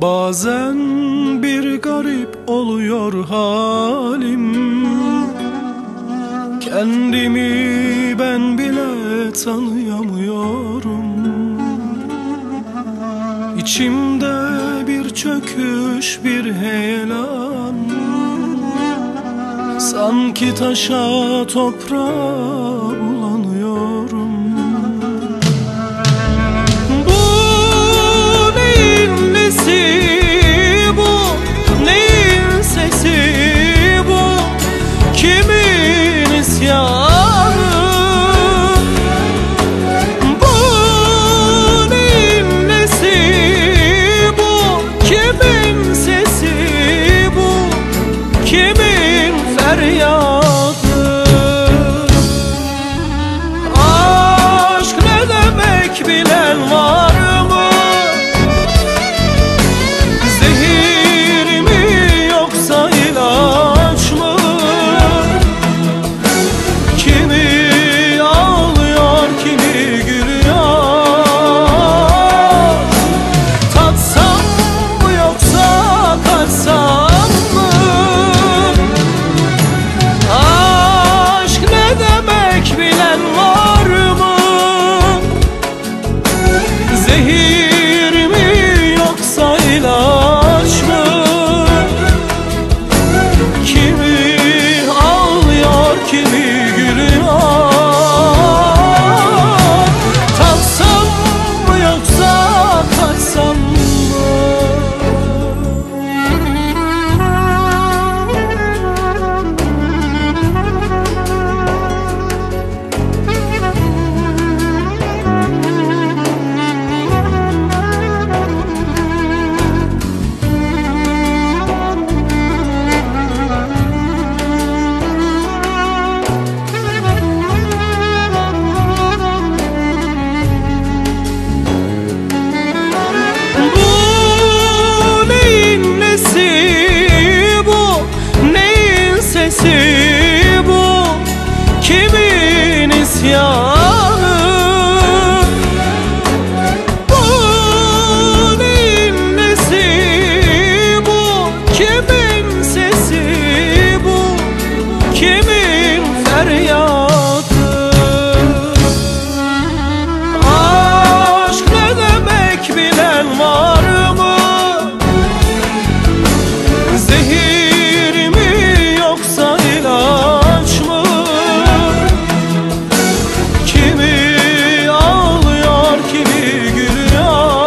Bazen bir garip oluyor halim, kendimi ben bile tanıyamıyorum. İçimde bir çöküş, bir heyelan, sanki taşa toprağa bulanıyorum. Bu neyin nesi bu, neyin sesi bu, kimin isyanı? Bu neyin nesi bu, kimin sesi bu, kimin feryadı? Aşk ne demek bilen var mı? Zehir mi yoksa ilaç mı? Kimi ağlıyor, kimi gülüyor. Tatsam mı yoksa kaçsam mı? Aşk ne demek bilen var mı? Zehir mi yoksa ilaç mı? Kimi ağlıyor, kimi gülüyor. Tatsam mı yoksa kaçsam mı? Bu neyin nesi bu, neyin sesi bu, kimin isyanı? Bu neyin nesi bu, kimin sesi bu, kimin feryadı? Aşk ne demek bilen var mı? Zehir mi yoksa ilaç mı? Kimi ağlıyor, kimi gülüyor.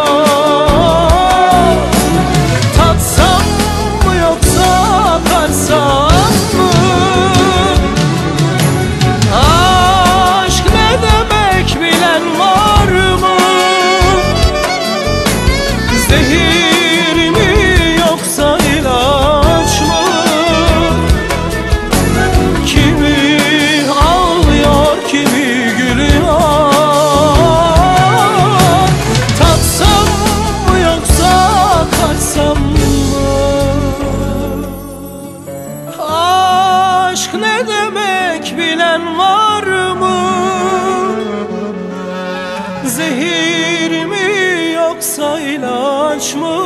Tatsam mı yoksa kaçsam mı? Aşk ne demek bilen var mı? Zehir mi yoksa ilaç mı? Kimi ağlıyor, kimi gülüyor. Tatsam mı yoksa kaçsam mı? Aşk ne demek bilen var mı? Zehir mi yoksa ilaç mı?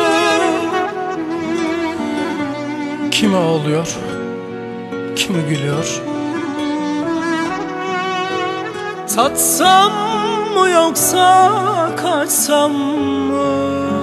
Kimi ağlıyor, kimi gülüyor. Tatsam mı yoksa kaçsam mı?